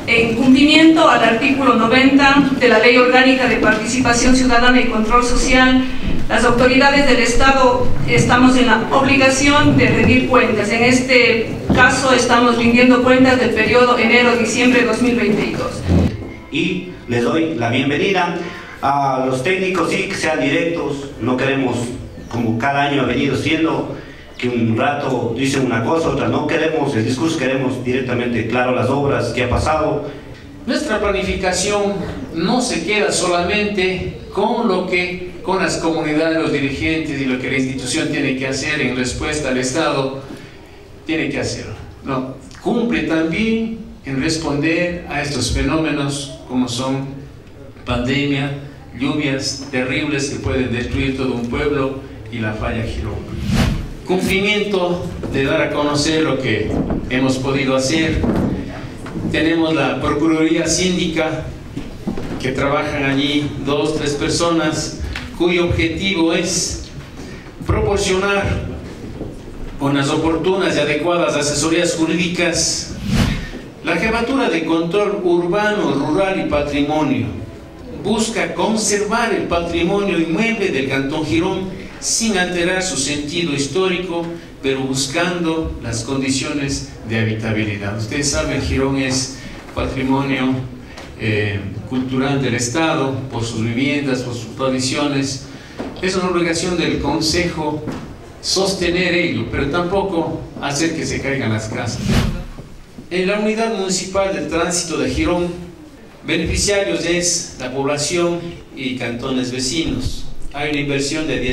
En cumplimiento al artículo 90 de la Ley Orgánica de Participación Ciudadana y Control Social, las autoridades del Estado estamos en la obligación de rendir cuentas. En este caso estamos rindiendo cuentas del periodo enero-diciembre de 2022. Y les doy la bienvenida a los técnicos, sí, que sean directos. No queremos, como cada año ha venido siendo, que un rato dicen una cosa, otra no. Queremos el discurso, queremos directamente claro las obras que ha pasado. Nuestra planificación no se queda solamente con las comunidades, los dirigentes y lo que la institución tiene que hacer en respuesta al Estado, tiene que hacerlo. No, cumple también en responder a estos fenómenos como son pandemia, lluvias terribles que pueden destruir todo un pueblo y la falla Girón. Cumplimiento de dar a conocer lo que hemos podido hacer. Tenemos la Procuraduría Síndica, que trabajan allí 2 o 3 personas, cuyo objetivo es proporcionar unas oportunas y adecuadas asesorías jurídicas. La Jefatura de Control Urbano, Rural y Patrimonio busca conservar el patrimonio inmueble del Cantón Girón sin alterar su sentido histórico, pero buscando las condiciones de habitabilidad. Ustedes saben, Girón es patrimonio cultural del Estado, por sus viviendas, por sus tradiciones. Es una obligación del Consejo sostener ello, pero tampoco hacer que se caigan las casas. En la Unidad Municipal de Tránsito de Girón, beneficiarios es la población y cantones vecinos. Hay una inversión de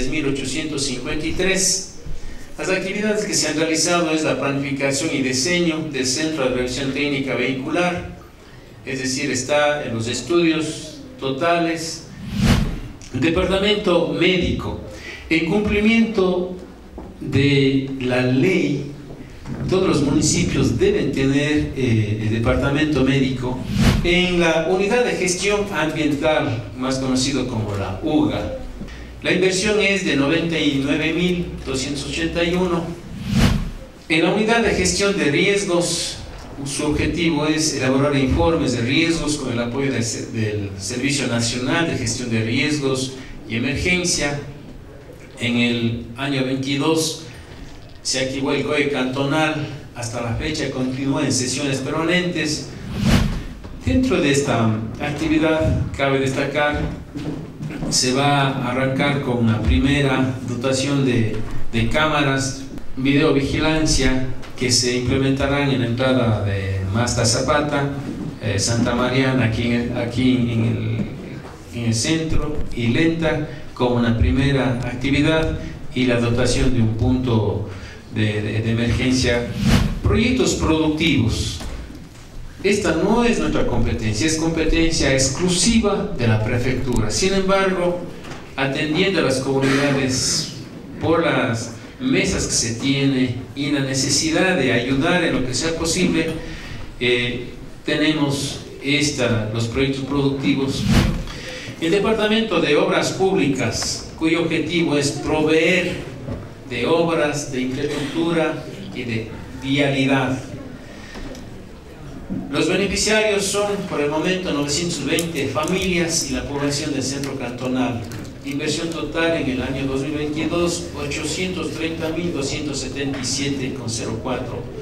10.853. Las actividades que se han realizado es la planificación y diseño del Centro de Revisión Técnica Vehicular, es decir, está en los estudios totales. El Departamento Médico, en cumplimiento de la ley, todos los municipios deben tener el departamento médico. En la Unidad de Gestión Ambiental, más conocido como la UGA, la inversión es de 99.281. En la Unidad de Gestión de Riesgos, su objetivo es elaborar informes de riesgos con el apoyo del Servicio Nacional de Gestión de Riesgos y Emergencia. En el año 22 se activó el COE cantonal, hasta la fecha continúa en sesiones permanentes. Dentro de esta actividad cabe destacar, se va a arrancar con una primera dotación de cámaras, videovigilancia, que se implementarán en la entrada de Masta Zapata, Santa Mariana, aquí en el centro, y Lenta, como una primera actividad, y la dotación de un punto de emergencia. Proyectos productivos. Esta no es nuestra competencia, es competencia exclusiva de la prefectura. Sin embargo, atendiendo a las comunidades por las mesas que se tiene y la necesidad de ayudar en lo que sea posible, tenemos los proyectos productivos. El Departamento de Obras Públicas, cuyo objetivo es proveer de obras de infraestructura y de vialidad. Los beneficiarios son, por el momento, 920 familias y la población del centro cantonal. Inversión total en el año 2022, 830.277,04.